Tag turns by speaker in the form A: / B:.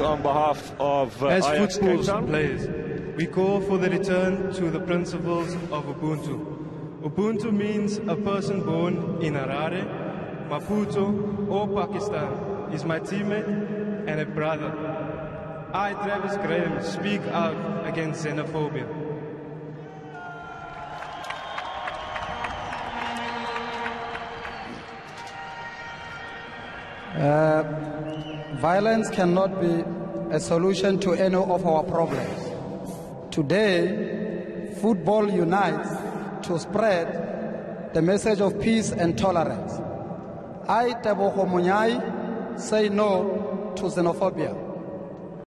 A: on behalf of
B: As
A: Ajax Cape
B: football
A: Town.
B: players, we call for the return to the principles of Ubuntu. Ubuntu means a person born in Harare, Maputo, or Pakistan is my teammate and a brother. I, Travis Graham, speak out against xenophobia.
C: Violence cannot be a solution to any of our problems. Today, football unites to spread the message of peace and tolerance. I, Tebogo Monyai, say no to xenophobia.